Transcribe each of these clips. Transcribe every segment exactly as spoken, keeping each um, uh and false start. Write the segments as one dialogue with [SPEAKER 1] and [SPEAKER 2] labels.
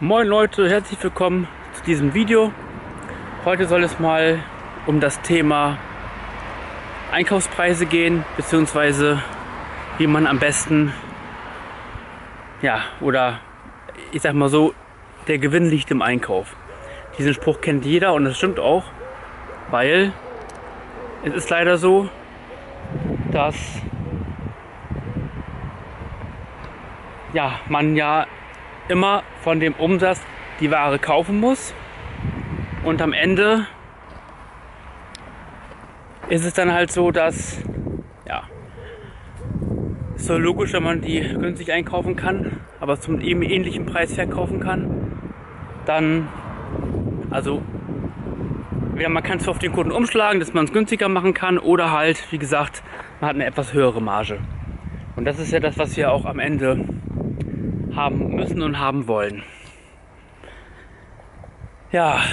[SPEAKER 1] Moin Leute, herzlich willkommen zu diesem Video. Heute soll es mal um das Thema Einkaufspreise gehen, beziehungsweise wie man am besten, ja, oder ich sag mal so, der Gewinn liegt im Einkauf. Diesen Spruch kennt jeder und das stimmt auch, weil es ist leider so, dass ja, man ja immer von dem Umsatz die Ware kaufen muss und am Ende ist es dann halt so, dass ja, ist so logisch, wenn man die günstig einkaufen kann, aber zum eben ähnlichen Preis verkaufen kann, dann also ja, man kann es auf den Kunden umschlagen, dass man es günstiger machen kann, oder halt, wie gesagt, man hat eine etwas höhere Marge. Und das ist ja das, was wir auch am Ende haben müssen und haben wollen. Ja,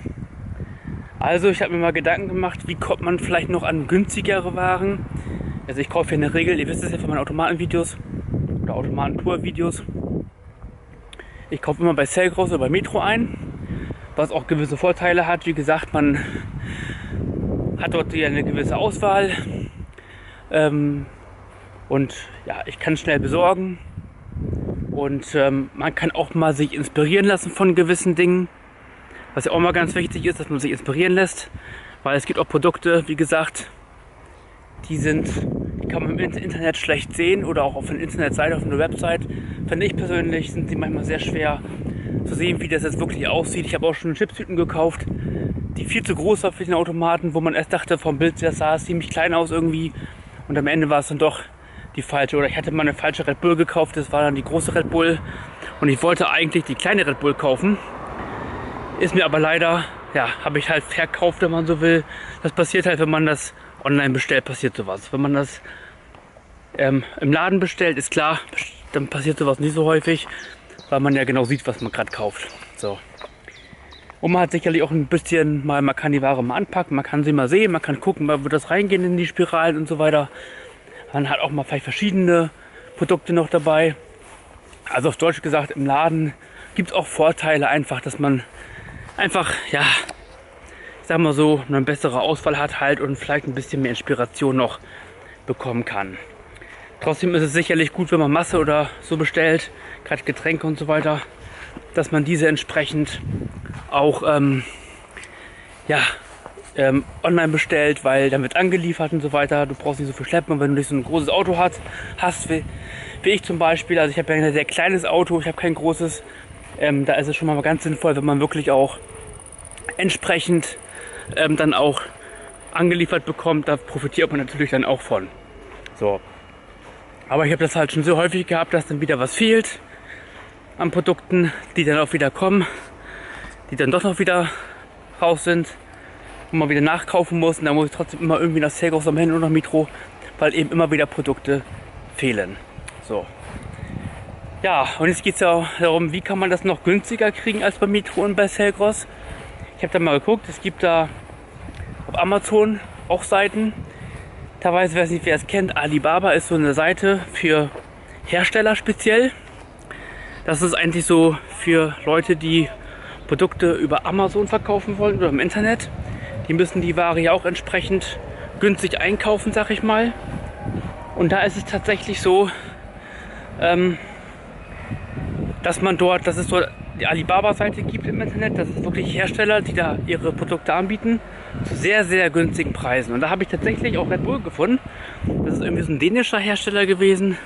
[SPEAKER 1] also ich habe mir mal Gedanken gemacht, wie kommt man vielleicht noch an günstigere Waren. Also ich kaufe ja in der Regel, ihr wisst es ja von meinen Automatenvideos oder Automatentour-Videos, ich kaufe immer bei Selgros oder bei Metro ein, was auch gewisse Vorteile hat. Wie gesagt, man hat dort ja eine gewisse Auswahl ähm, und ja, ich kann schnell besorgen. Und ähm, man kann auch mal sich inspirieren lassen von gewissen Dingen. Was ja auch mal ganz wichtig ist, dass man sich inspirieren lässt. Weil es gibt auch Produkte, wie gesagt, die sind, die kann man im Internet schlecht sehen oder auch auf einer Internetseite, auf einer Website. Finde ich persönlich, sind sie manchmal sehr schwer zu sehen, wie das jetzt wirklich aussieht. Ich habe auch schon Chipstüten gekauft, die viel zu groß waren für den Automaten, wo man erst dachte, vom Bild das sah es ziemlich klein aus irgendwie. Und am Ende war es dann doch die falsche, oder ich hatte mal eine falsche Red Bull gekauft, das war dann die große Red Bull und ich wollte eigentlich die kleine Red Bull kaufen, ist mir aber leider, ja, habe ich halt verkauft, wenn man so will. Das passiert halt, wenn man das online bestellt, passiert sowas. Wenn man das ähm, im Laden bestellt, ist klar, dann passiert sowas nicht so häufig, weil man ja genau sieht, was man gerade kauft. So. Und man hat sicherlich auch ein bisschen, mal, man kann die Ware mal anpacken, man kann sie mal sehen, man kann gucken, mal wird das reingehen in die Spiralen und so weiter. Man hat auch mal vielleicht verschiedene Produkte noch dabei. Also auf Deutsch gesagt, im Laden gibt es auch Vorteile einfach, dass man einfach, ja, ich sag mal so, eine bessere Auswahl hat halt und vielleicht ein bisschen mehr Inspiration noch bekommen kann. Trotzdem ist es sicherlich gut, wenn man Masse oder so bestellt, gerade Getränke und so weiter, dass man diese entsprechend auch, ähm, ja, Ähm, online bestellt, weil dann wird angeliefert und so weiter. Du brauchst nicht so viel schleppen, wenn du nicht so ein großes Auto hast, hast wie, wie ich zum Beispiel. Also ich habe ja ein sehr kleines Auto, ich habe kein großes. Ähm, da ist es schon mal ganz sinnvoll, wenn man wirklich auch entsprechend ähm, dann auch angeliefert bekommt. Da profitiert man natürlich dann auch von. So. Aber ich habe das halt schon so häufig gehabt, dass dann wieder was fehlt an Produkten, die dann auch wieder kommen, die dann doch noch wieder raus sind, wo man wieder nachkaufen muss, und da muss ich trotzdem immer irgendwie nach Selgros am Handy oder nach Metro, weil eben immer wieder Produkte fehlen. So. Ja, und jetzt geht es ja darum, wie kann man das noch günstiger kriegen als bei Metro und bei Selgros. Ich habe da mal geguckt, es gibt da auf Amazon auch Seiten. Teilweise, weiß nicht, wer es kennt, Alibaba ist so eine Seite für Hersteller speziell. Das ist eigentlich so für Leute, die Produkte über Amazon verkaufen wollen oder im Internet. Die müssen die Ware ja auch entsprechend günstig einkaufen, sag ich mal. Und da ist es tatsächlich so, ähm, dass man dort, dass es so die Alibaba-Seite gibt im Internet, dass es wirklich Hersteller, die da ihre Produkte anbieten, zu sehr, sehr günstigen Preisen. Und da habe ich tatsächlich auch Red Bull gefunden. Das ist irgendwie so ein dänischer Hersteller gewesen.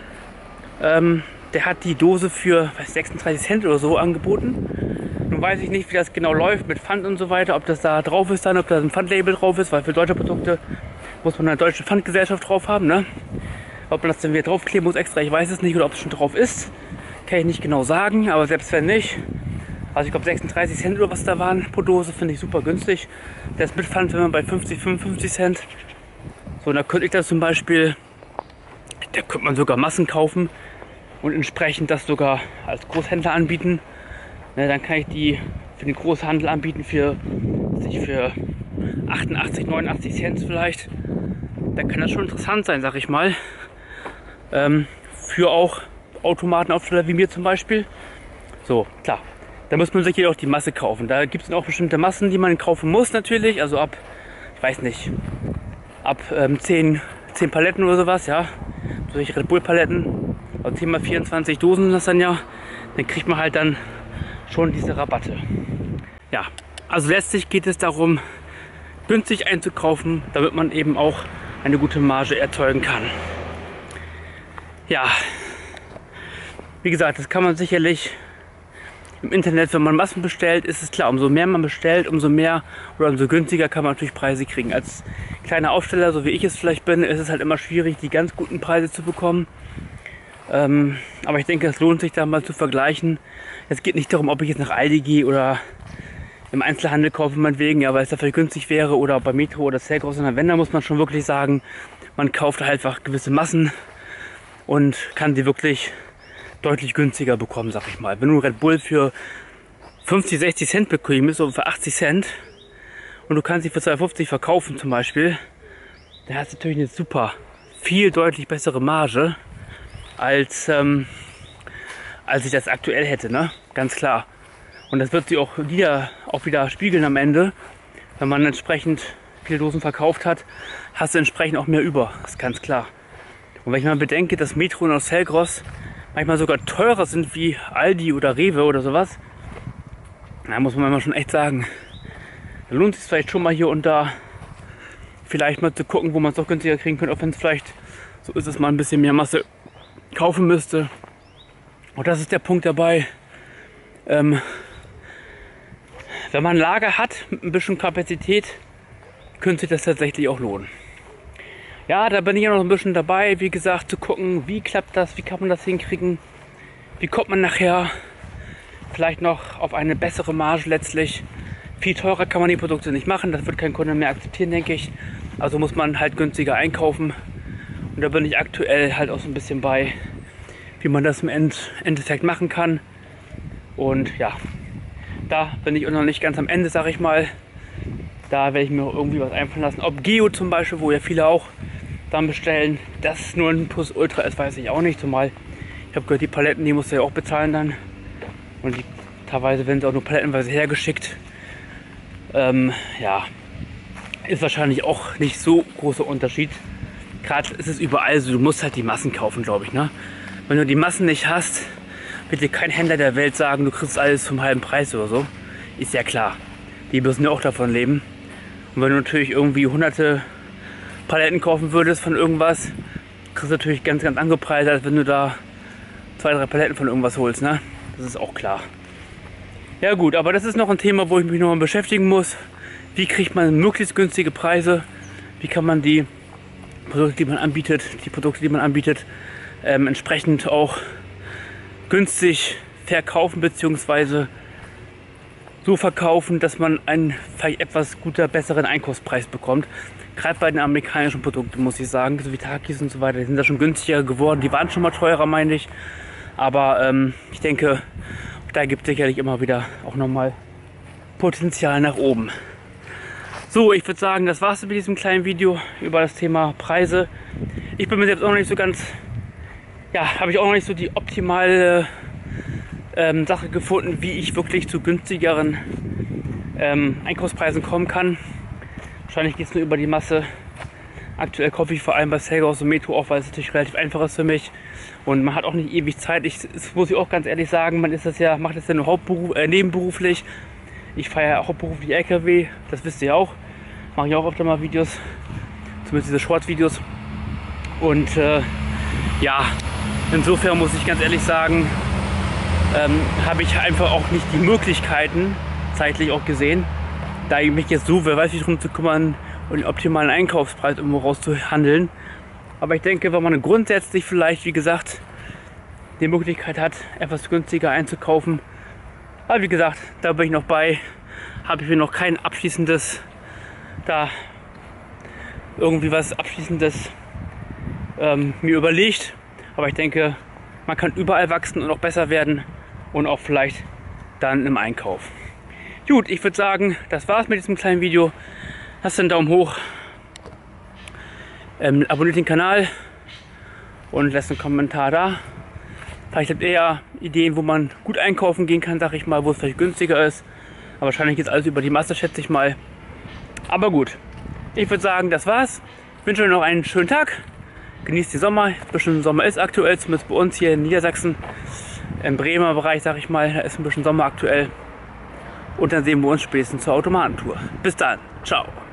[SPEAKER 1] Ähm, der hat die Dose für weiß, sechsunddreißig Cent oder so angeboten. Nun weiß ich nicht, wie das genau läuft mit Pfand und so weiter, ob das da drauf ist dann, ob da ein Pfandlabel drauf ist, weil für deutsche Produkte muss man eine deutsche Pfandgesellschaft drauf haben, ne? Ob man das dann wieder draufkleben muss extra, ich weiß es nicht, oder ob es schon drauf ist, kann ich nicht genau sagen, aber selbst wenn nicht, also ich glaube sechsunddreißig Cent oder was da waren pro Dose, finde ich super günstig. Der ist mit Pfand, wenn man bei fünfzig, fünfundfünfzig Cent. So, und da könnte ich das zum Beispiel, da könnte man sogar Massen kaufen und entsprechend das sogar als Großhändler anbieten. Ne, dann kann ich die für den Großhandel anbieten für, für achtundachtzig, neunundachtzig Cent vielleicht. Da kann das schon interessant sein, sag ich mal. Ähm, für auch Automatenaufsteller wie mir zum Beispiel. So, klar. Da muss man sich jedoch die Masse kaufen. Da gibt es auch bestimmte Massen, die man kaufen muss natürlich. Also ab, ich weiß nicht, ab ähm, zehn, zehn Paletten oder sowas, ja. Solche Red Bull Paletten, also zehn mal vierundzwanzig Dosen sind das dann ja. Dann kriegt man halt dann schon diese Rabatte. Ja, also letztlich geht es darum, günstig einzukaufen, damit man eben auch eine gute Marge erzeugen kann. Ja, wie gesagt, das kann man sicherlich im Internet, wenn man Massen bestellt, ist es klar, umso mehr man bestellt, umso mehr oder umso günstiger kann man natürlich Preise kriegen. Als kleiner Aufsteller, so wie ich es vielleicht bin, ist es halt immer schwierig, die ganz guten Preise zu bekommen. Ähm, aber ich denke, es lohnt sich da mal zu vergleichen. Es geht nicht darum, ob ich jetzt nach Aldi gehe oder im Einzelhandel kaufe, meinetwegen, ja, weil es dafür günstig wäre, oder bei Metro oder Selgros, sondern wenn, dann muss man schon wirklich sagen, man kauft halt einfach gewisse Massen und kann die wirklich deutlich günstiger bekommen, sag ich mal. Wenn du Red Bull für fünfzig, sechzig Cent bekommst, oder für achtzig Cent, und du kannst sie für zwei fünfzig verkaufen zum Beispiel, dann hast du natürlich eine super, viel deutlich bessere Marge, als, ähm, als ich das aktuell hätte, ne? Ganz klar. Und das wird sie auch wieder, auch wieder spiegeln am Ende. Wenn man entsprechend viele Dosen verkauft hat, hast du entsprechend auch mehr über. Das ist ganz klar. Und wenn ich mal bedenke, dass Metro und Selgros manchmal sogar teurer sind wie Aldi oder Rewe oder sowas, da muss man mal schon echt sagen, da lohnt es sich vielleicht schon mal hier und da vielleicht mal zu gucken, wo man es doch günstiger kriegen könnte, auch wenn es vielleicht so ist, dass man ein bisschen mehr Masse kaufen müsste. Und das ist der Punkt dabei, ähm, wenn man ein Lager hat mit ein bisschen Kapazität, könnte sich das tatsächlich auch lohnen. Ja, da bin ich ja noch ein bisschen dabei, wie gesagt, zu gucken, wie klappt das, wie kann man das hinkriegen, wie kommt man nachher vielleicht noch auf eine bessere Marge letztlich. Viel teurer kann man die Produkte nicht machen, das wird kein Kunde mehr akzeptieren, denke ich. Also muss man halt günstiger einkaufen. Und da bin ich aktuell halt auch so ein bisschen bei, wie man das im End Endeffekt machen kann. Und ja, da bin ich auch noch nicht ganz am Ende, sag ich mal. Da werde ich mir irgendwie was einfallen lassen. Ob Geo zum Beispiel, wo ja viele auch dann bestellen, das nur ein Plus Ultra ist, weiß ich auch nicht. Zumal ich habe gehört, die Paletten, die musst du ja auch bezahlen dann. Und die, teilweise werden sie auch nur palettenweise hergeschickt. Ähm, ja, ist wahrscheinlich auch nicht so großer Unterschied. Gerade ist es überall so, du musst halt die Massen kaufen, glaube ich. Ne? Wenn du die Massen nicht hast, wird dir kein Händler der Welt sagen, du kriegst alles zum halben Preis oder so. Ist ja klar. Die müssen ja auch davon leben. Und wenn du natürlich irgendwie hunderte Paletten kaufen würdest von irgendwas, kriegst du natürlich ganz, ganz andere Preise, als wenn du da zwei, drei Paletten von irgendwas holst. Ne? Das ist auch klar. Ja gut, aber das ist noch ein Thema, wo ich mich noch mal beschäftigen muss. Wie kriegt man möglichst günstige Preise? Wie kann man die Produkte, die man anbietet, die Produkte, die man anbietet, ähm, entsprechend auch günstig verkaufen bzw. so verkaufen, dass man einen vielleicht etwas guter, besseren Einkaufspreis bekommt. Gerade bei den amerikanischen Produkten, muss ich sagen, so wie Takis und so weiter, die sind da schon günstiger geworden. Die waren schon mal teurer, meine ich. Aber ähm, ich denke, da gibt es sicherlich immer wieder auch nochmal Potenzial nach oben. So, ich würde sagen, das war's mit diesem kleinen Video über das Thema Preise. Ich bin mir selbst auch noch nicht so ganz, ja, habe ich auch noch nicht so die optimale ähm, Sache gefunden, wie ich wirklich zu günstigeren ähm, Einkaufspreisen kommen kann. Wahrscheinlich geht es nur über die Masse. Aktuell kaufe ich vor allem bei Selgros und Metro auch, weil es natürlich relativ einfach ist für mich. Und man hat auch nicht ewig Zeit. Ich, das muss ich auch ganz ehrlich sagen, man ist das ja, macht das ja nur Hauptberuf, äh, nebenberuflich. Ich fahre ja auch hauptberuflich L K W, das wisst ihr auch. Mache ich auch öfter mal Videos, zumindest diese Short-Videos. Und äh, ja, insofern muss ich ganz ehrlich sagen, ähm, habe ich einfach auch nicht die Möglichkeiten, zeitlich auch gesehen, da ich mich jetzt so, wer weiß wie drum zu kümmern und den optimalen Einkaufspreis irgendwo rauszuhandeln. Aber ich denke, wenn man grundsätzlich vielleicht, wie gesagt, die Möglichkeit hat, etwas günstiger einzukaufen. Aber wie gesagt, da bin ich noch bei, habe ich mir noch kein abschließendes, da irgendwie was abschließendes ähm, mir überlegt. Aber ich denke, man kann überall wachsen und auch besser werden und auch vielleicht dann im Einkauf. Gut, ich würde sagen, das war's mit diesem kleinen Video. Lasst einen Daumen hoch, ähm, abonniert den Kanal und lasst einen Kommentar da. Vielleicht habt ihr ja Ideen, wo man gut einkaufen gehen kann, sag ich mal, wo es vielleicht günstiger ist. Aber wahrscheinlich ist alles über die Masse, schätze ich mal. Aber gut, ich würde sagen, das war's. Ich wünsche euch noch einen schönen Tag. Genießt den Sommer. Ein bisschen Sommer ist aktuell, zumindest bei uns hier in Niedersachsen. Im Bremer Bereich, sag ich mal, da ist ein bisschen Sommer aktuell. Und dann sehen wir uns spätestens zur Automatentour. Bis dann. Ciao.